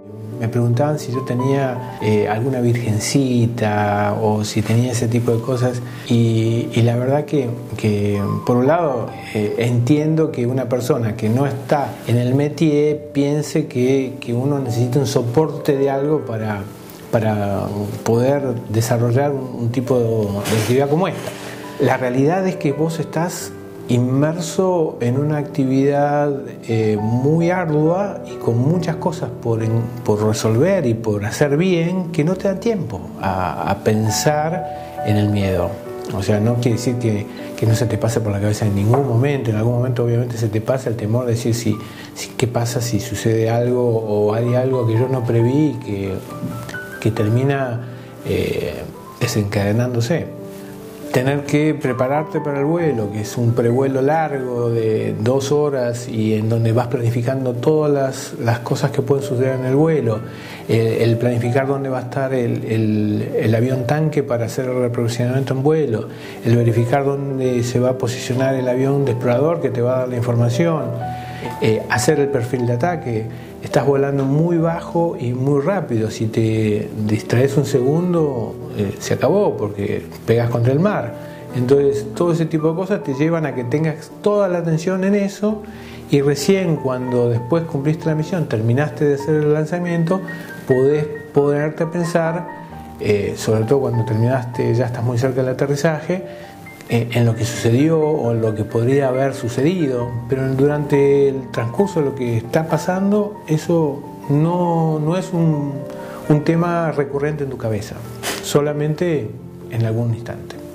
Me preguntaban si yo tenía alguna virgencita o si tenía ese tipo de cosas y la verdad que por un lado entiendo que una persona que no está en el métier piense que uno necesita un soporte de algo para poder desarrollar un tipo de actividad como esta. La realidad es que vos estás inmerso en una actividad muy ardua y con muchas cosas por resolver y por hacer bien que no te da tiempo a pensar en el miedo. O sea, no quiere decir que no se te pase por la cabeza en ningún momento. En algún momento obviamente se te pasa el temor de decir qué pasa si sucede algo o hay algo que yo no preví y que termina desencadenándose. Tener que prepararte para el vuelo, que es un prevuelo largo de 2 horas y en donde vas planificando todas las cosas que pueden suceder en el vuelo, el planificar dónde va a estar el avión tanque para hacer el reprovisionamiento en vuelo, el verificar dónde se va a posicionar el avión de explorador que te va a dar la información, hacer el perfil de ataque. Estás volando muy bajo y muy rápido. Si te distraes un segundo, se acabó porque pegas contra el mar. Entonces, todo ese tipo de cosas te llevan a que tengas toda la atención en eso y recién cuando después cumpliste la misión, terminaste de hacer el lanzamiento, podés ponerte a pensar, sobre todo cuando terminaste, ya estás muy cerca del aterrizaje, en lo que sucedió o en lo que podría haber sucedido, pero durante el transcurso de lo que está pasando, eso no es un tema recurrente en tu cabeza, solamente en algún instante.